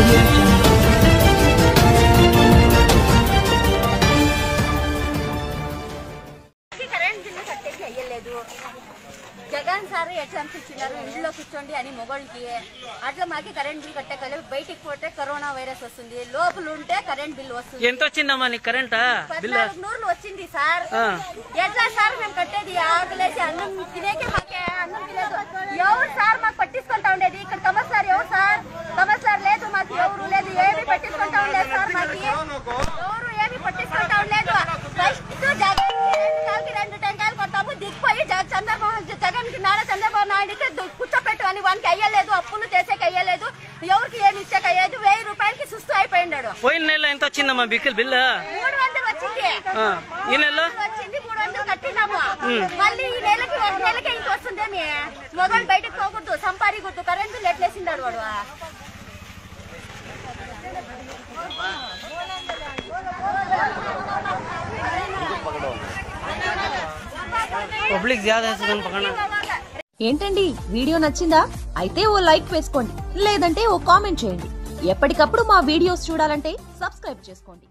Jagan sir ఎట్లా ఇచ్చినారు ఇంట్లో కూర్చోండి అని మొగోళ్ళకి అట్లా మాకి కరెంట్ బిల్ కట్టగలి బయటికి పోతే కరోనా వైరస్ వస్తుంది లోపల ఉంటే కరెంట్ బిల్ వస్తుంది. ఎంత వచ్చిందమ్మా నీకు కరెంట్ బిల్? 1400 వచ్చింది సార్. ఎట్లా సార్ మేము కట్టేది? ఆకలేసి అన్నం తినేకే మాకే అన్నం తినేది. ఎవరు సార్ మాకు పట్టించుకుంటా ఉండేది? ఇక్కడ తమస్సార్ ఎవరు సార్? తమస్సార్ లేదు, మాకు ఎవరు లేదు, ఏమి పట్టించుకుంటా ఉండలేదు సార్. మాకు ఎవరు ఏమి పట్టించుకుంటా ఉండలేదు. ఫస్ట్ జగన్ రెండు టెంకాయలు కొట్టాము దిగిపోయి జగన్ కి నారా చంద్రబాబు నాయుడుకి కూర్చోపెట్టు అని వానికి అయ్యలేదు, అప్పులు చేసేకి అయ్యలేదు, ఎవరికి ఏమి ఇచ్చేకి అయ్యేది. 1000 రూపాయలకి సుస్తు అయిపోయినాడు. పోయిన నెల ఎంత వచ్చిందమ్మా బిల్? 300 వచ్చింది. ఈ నెల వచ్చింది 300 కట్టినాము. మళ్ళీ ఈ నెలకి ఒక నెలకే ఇంక వస్తుందేమి. మొదలు బయటకు పోకూడదు, సంపాదికూడదు. కరెంట్ బిల్ ఎట్లేసిండాడు వాడు. పబ్లిక్ ఏంటండి వీడియో నచ్చిందా? అయితే ఓ లైక్ వేసుకోండి, లేదంటే ఓ కామెంట్ చేయండి. ఎప్పటికప్పుడు మా వీడియోస్ చూడాలంటే సబ్స్క్రైబ్ చేసుకోండి.